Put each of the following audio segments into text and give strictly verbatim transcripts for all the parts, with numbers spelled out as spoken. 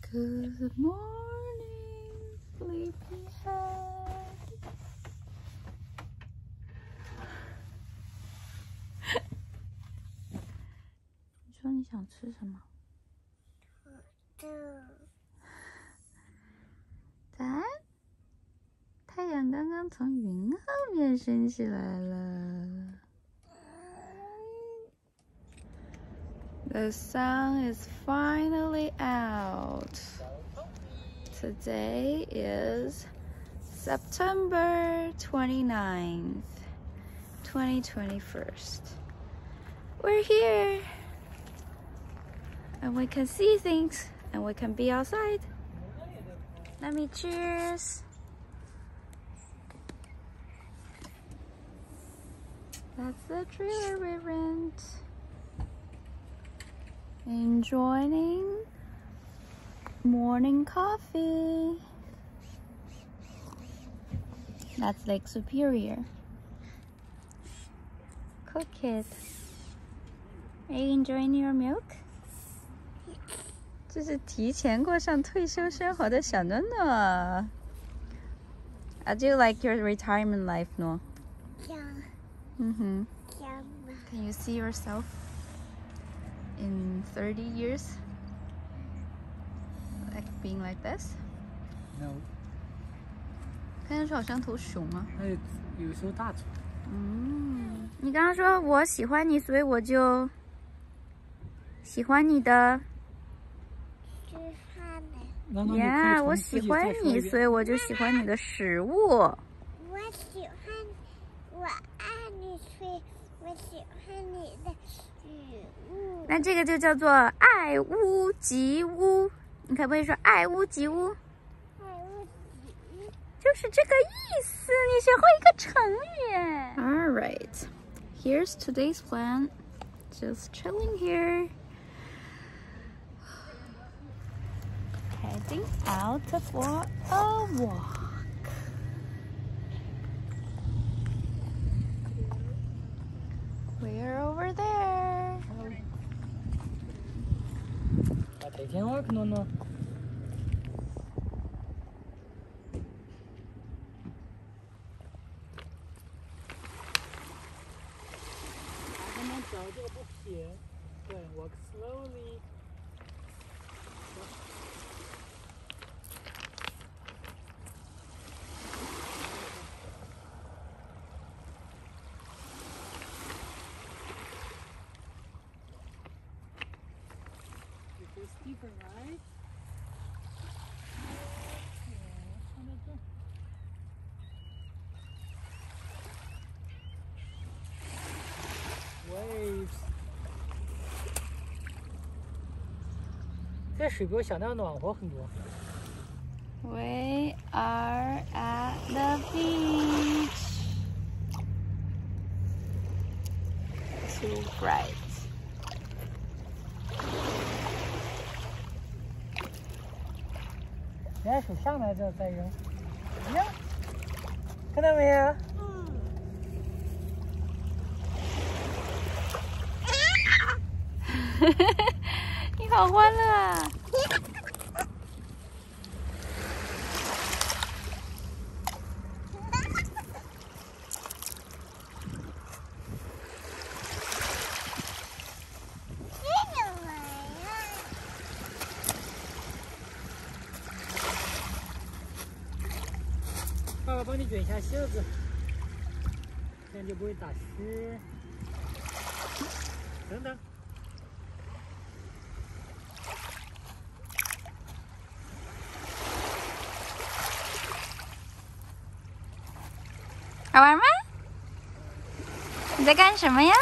Good morning, sleepyhead. 你说你想吃什么？ 土豆。 早安。太阳刚刚从云后面升起来了。The sun is finally out. Today is September twenty-ninth, twenty twenty-one. We're here. And we can see things and we can be outside. Let me cheers. That's the trailer we rent. Enjoying morning coffee. That's Lake Superior. Cook it. Are you enjoying your milk? 这是提前过上退休生活的小诺诺。How do you like your retirement life, Noah? Yeah. Mm-hmm. Yeah. Can you see yourself in thirty years? Like being like this? No. 看上去好像头熊啊。 那有时候大虫。 嗯，你刚刚说我喜欢你，所以我就喜欢你的。 吃饭的。 那那你可以 Yeah， 重我喜复自己欢你， 再说一遍所以我就喜欢你的食物。 我喜欢，我爱你，所以我喜欢你的食物。 那这个就叫做爱屋及乌。你可不可以说爱屋及乌？ 爱屋及乌。 就是这个意思，你学会一个成语。All right, here's today's plan. Just chilling here. Heading out for a walk. We're over there. 啊，得天玩可能呢。他们脚这个不撇，对 ，walk slowly。It's deeper, right? Waves. 这水比我想象暖和很多。 We are at the beach. Too bright. 人家手上来这再扔，呀，看到没有？ 嗯。你好欢乐啊！ 爸爸帮你卷一下袖子，这样就不会打湿。等等。 好玩吗？你在干什么呀？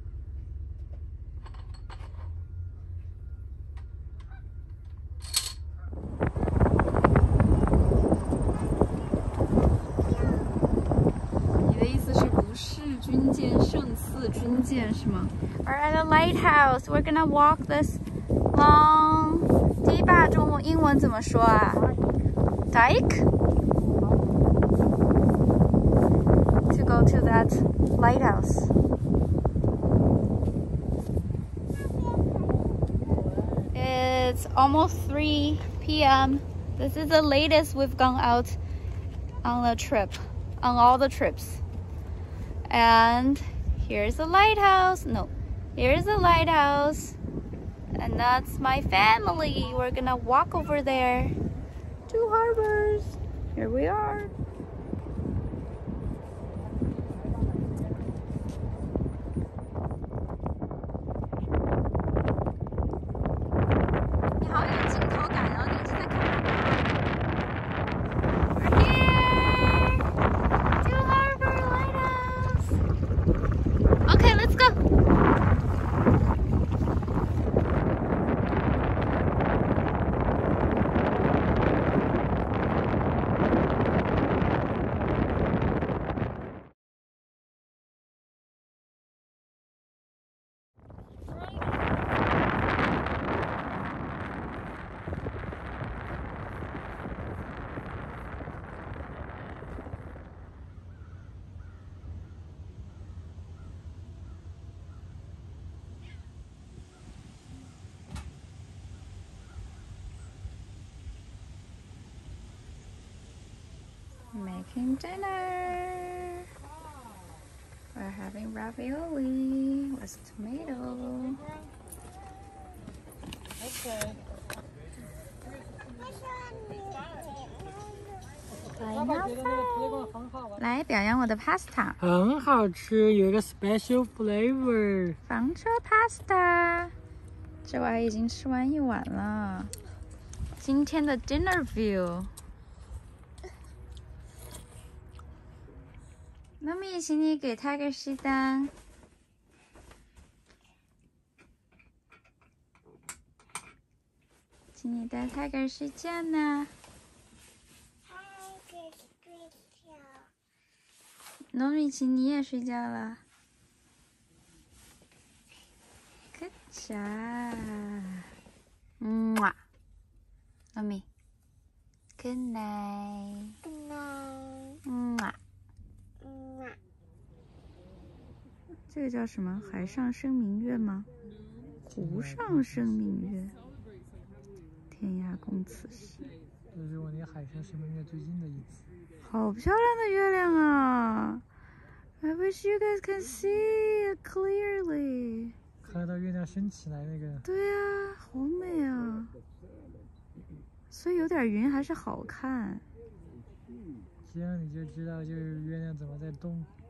军舰圣寺军舰是吗 ？We're at a lighthouse. We're gonna walk this long. 堤坝中文英文怎么说啊 ？Dike. To go to that lighthouse. It's almost three p m This is the latest we've gone out on the trip, on all the trips. And here's the lighthouse. No, here's the lighthouse. And that's my family. We're gonna walk over there. Two harbors. Here we are. Okay, let's go. Making dinner. We're having ravioli with tomato. Okay. 来表扬我的 pasta， 很好吃，有一个 special flavor。 房车 pasta， 这碗已经吃完一碗了。今天的 dinner view。妈咪，请你给他个西单。请你带他个睡觉呢。糯米奇，你也睡觉了。Good job。嗯哇，糯米 ，Good night。 Good night。 嗯哇。这个叫什么？海上生明月吗？湖上生明月。天涯共此时。 这是我离海上生明月最近的一次。 好漂亮的月亮啊 ！I wish you guys can see it clearly。 看到月亮升起来那个。 对啊，好美啊！所以有点云还是好看。 这样你就知道，就是月亮怎么在动。